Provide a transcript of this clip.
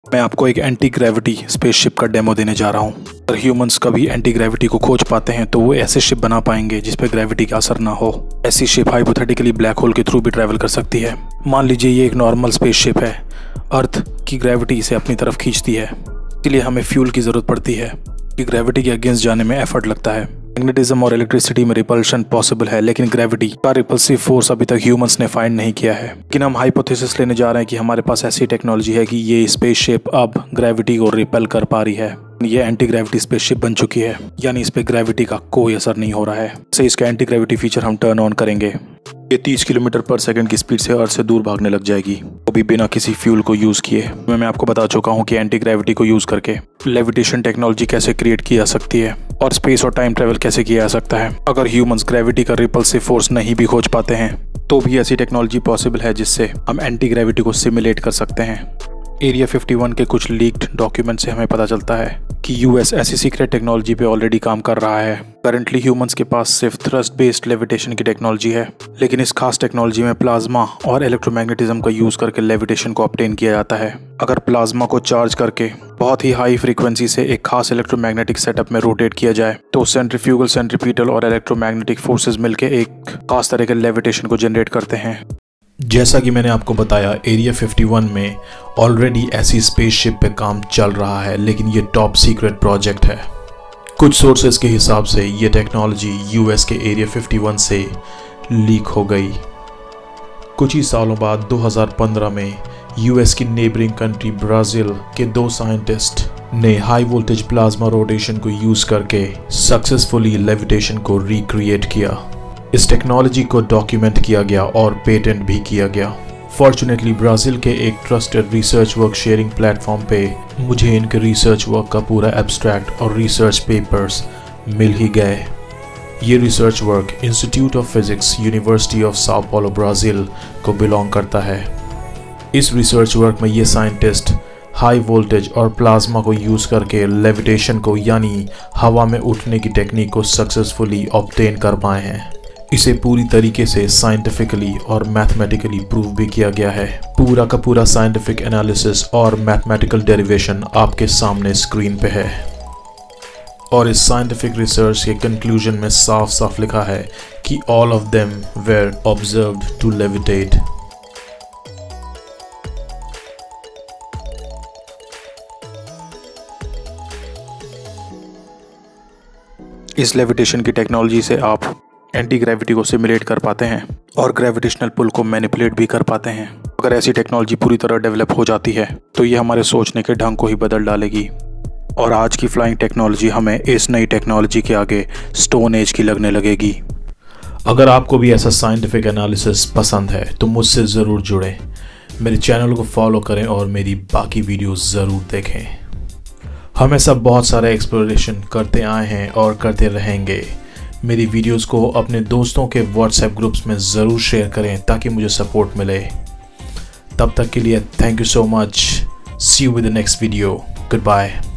मैं आपको एक एंटी ग्रेविटी स्पेसशिप का डेमो देने जा रहा हूँ। अगर ह्यूमंस कभी एंटी ग्रेविटी को खोज पाते हैं तो वो ऐसे शिप बना पाएंगे जिस पे ग्रेविटी का असर ना हो। ऐसी शिप हाइपोथेटिकली ब्लैक होल के थ्रू भी ट्रैवल कर सकती है। मान लीजिए ये एक नॉर्मल स्पेसशिप है, अर्थ की ग्रेविटी इसे अपनी तरफ खींचती है, इसलिए हमें फ्यूल की जरूरत पड़ती है कि ग्रेविटी के अगेंस्ट जाने में एफर्ट लगता है। मैग्नेटिज्म और इलेक्ट्रिसिटी में रिपल्शन पॉसिबल है, लेकिन ग्रेविटी का रिपल्सिव फोर्स अभी तक ह्यूमंस ने फाइंड नहीं किया है। लेकिन हम हाइपोथेसिस लेने जा रहे हैं कि हमारे पास ऐसी टेक्नोलॉजी है कि ये स्पेसशिप अब ग्रेविटी को रिपेल कर पा रही है। ये एंटी ग्रेविटी स्पेसशिप बन चुकी है, यानी इस पे ग्रेविटी का कोई असर नहीं हो रहा है। से इसका एंटी ग्रेविटी फीचर हम टर्न ऑन करेंगे, ये 30 किलोमीटर पर सेकंड की स्पीड से अर्थ से दूर भागने लग जाएगी, वो भी बिना किसी फ्यूल को यूज किए। मैं आपको बता चुका हूँ कि एंटी ग्रेविटी को यूज करके लेविटेशन टेक्नोलॉजी कैसे क्रिएट की जा सकती है और स्पेस और टाइम ट्रेवल कैसे किया जा सकता है। अगर ह्यूमंस ग्रेविटी का रिपल्सिव फोर्स नहीं भी खोज पाते हैं तो भी ऐसी टेक्नोलॉजी पॉसिबल है जिससे हम एंटी ग्रेविटी को सिमुलेट कर सकते हैं। एरिया 51 के कुछ लीक्ड डॉक्यूमेंट से हमें पता चलता है कि यूएस ऐसी सीक्रेट टेक्नोलॉजी पे ऑलरेडी काम कर रहा है। करंटली ह्यूमंस के पास सिर्फ थ्रस्ट बेस्ड लेविटेशन की टेक्नोलॉजी है, लेकिन इस खास टेक्नोलॉजी में प्लाज्मा और इलेक्ट्रोमैग्नेटिज्म का यूज करके लेविटेशन को ऑब्टेन किया जाता है। अगर प्लाज्मा को चार्ज करके बहुत ही हाई फ्रीक्वेंसी से एक खास इलेक्ट्रोमैग्नेटिक सेटअप में रोटेट किया जाए तो सेंट्रीफ्यूगल, सेंट्रीपिटल और इलेक्ट्रोमैग्नेटिक फोर्सेज मिलकर एक खास तरह के लेविटेशन को जनरेट करते हैं। जैसा कि मैंने आपको बताया, एरिया 51 में ऑलरेडी ऐसी स्पेसशिप पे काम चल रहा है, लेकिन ये टॉप सीक्रेट प्रोजेक्ट है। कुछ सोर्सेज के हिसाब से ये टेक्नोलॉजी यूएस के एरिया 51 से लीक हो गई। कुछ ही सालों बाद 2015 में यूएस की नेबरिंग कंट्री ब्राज़ील के 2 साइंटिस्ट ने हाई वोल्टेज प्लाज्मा रोटेशन को यूज करके सक्सेसफुली लेविटेशन को रिक्रिएट किया। इस टेक्नोलॉजी को डॉक्यूमेंट किया गया और पेटेंट भी किया गया। फॉर्चुनेटली ब्राज़ील के एक trusted research work sharing platform पे मुझे इनके रिसर्च वर्क का पूरा एब्स्ट्रैक्ट और रिसर्च पेपर्स मिल ही गए। ये research work institute of physics, university of Sao Paulo, Brazil को बिलोंग करता है। इस रिसर्च वर्क में ये साइंटिस्ट हाई वोल्टेज और प्लाज्मा को यूज करके लेविटेशन को, यानी हवा में उठने की टेक्निक को सक्सेसफुली ऑब्टेन कर पाए हैं। इसे पूरी तरीके से साइंटिफिकली और मैथमेटिकली प्रूव भी किया गया है। पूरा का पूरा साइंटिफिक एनालिसिस और मैथमेटिकल डेरिवेशन आपके सामने स्क्रीन पे है। और इस साइंटिफिक रिसर्च के कंक्लूजन में साफ साफ लिखा है कि all of them were observed to levitate. इस लेविटेशन की टेक्नोलॉजी से आप एंटी ग्रेविटी को सिमुलेट कर पाते हैं और ग्रेविटेशनल पुल को मैनिपुलेट भी कर पाते हैं। अगर ऐसी टेक्नोलॉजी पूरी तरह डेवलप हो जाती है तो ये हमारे सोचने के ढंग को ही बदल डालेगी और आज की फ्लाइंग टेक्नोलॉजी हमें इस नई टेक्नोलॉजी के आगे स्टोन एज की लगने लगेगी। अगर आपको भी ऐसा साइंटिफिक एनालिसिस पसंद है तो मुझसे ज़रूर जुड़ें, मेरे चैनल को फॉलो करें और मेरी बाकी वीडियोस ज़रूर देखें। हम ऐसा बहुत सारा एक्सप्लोरेशन करते आए हैं और करते रहेंगे। मेरी वीडियोस को अपने दोस्तों के व्हाट्सएप ग्रुप्स में ज़रूर शेयर करें ताकि मुझे सपोर्ट मिले। तब तक के लिए thank you so much. See you with the next video. Good bye.